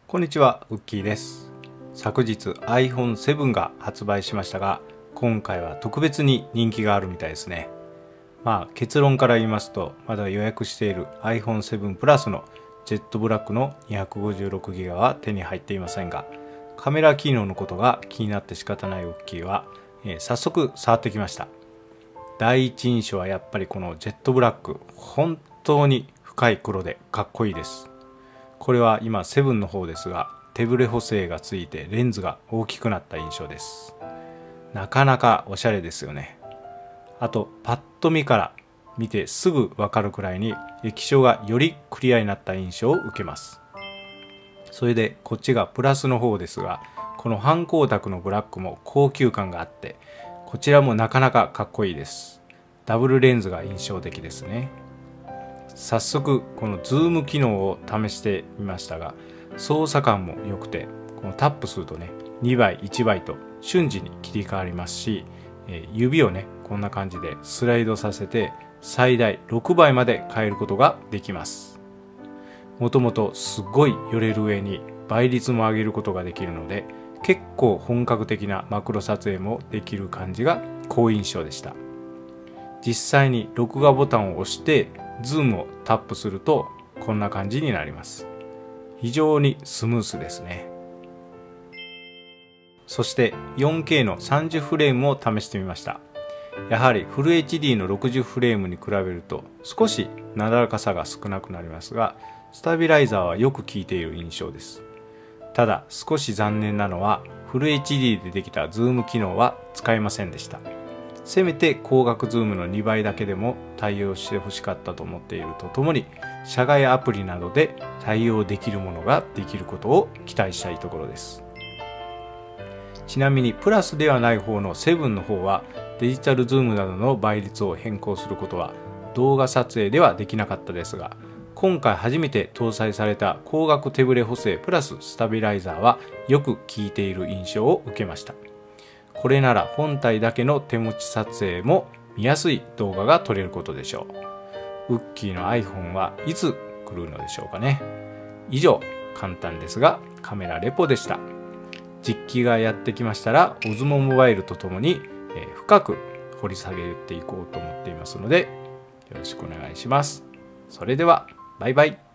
こんにちは、ウッキーです。昨日 iPhone7 が発売しましたが、今回は特別に人気があるみたいですね。結論から言いますと、まだ予約している iPhone7 Plus のジェットブラックの 256GB は手に入っていませんが、カメラ機能のことが気になって仕方ないウッキーは、早速触ってきました。第一印象はやっぱりこのジェットブラック、本当に深い黒でかっこいいです。これは今7の方ですが、手ブレ補正がついてレンズが大きくなった印象です。なかなかおしゃれですよね。あとパッと見から見てすぐわかるくらいに液晶がよりクリアになった印象を受けます。それでこっちがプラスの方ですが、この反光沢のブラックも高級感があって、こちらもなかなかかっこいいです。ダブルレンズが印象的ですね。早速このズーム機能を試してみましたが、操作感も良くて、このタップするとね、2倍1倍と瞬時に切り替わりますし、指をねこんな感じでスライドさせて最大6倍まで変えることができます。もともとすごい寄れる上に倍率も上げることができるので、結構本格的なマクロ撮影もできる感じが好印象でした。実際に録画ボタンを押してズームをタップするとこんな感じになります。非常にスムースですね。そして 4K の30フレームを試してみました。やはりフル HD の60フレームに比べると少しなだらかさが少なくなりますが、スタビライザーはよく効いている印象です。ただ少し残念なのはフル HD でできたズーム機能は使えませんでした。せめて光学ズームの2倍だけでも対応してほしかったと思っているとともに、社外アプリなどで対応できるものができることを期待したいところです。ちなみにプラスではない方の7の方はデジタルズームなどの倍率を変更することは動画撮影ではできなかったですが、今回初めて搭載された光学手ブレ補正プラススタビライザーはよく効いている印象を受けました。これなら本体だけの手持ち撮影も見やすい動画が撮れることでしょう。ウッキーの iPhone はいつ来るのでしょうかね。以上、簡単ですがカメラレポでした。実機がやってきましたら Osmo モバイルとともに深く掘り下げていこうと思っていますので、よろしくお願いします。それではバイバイ。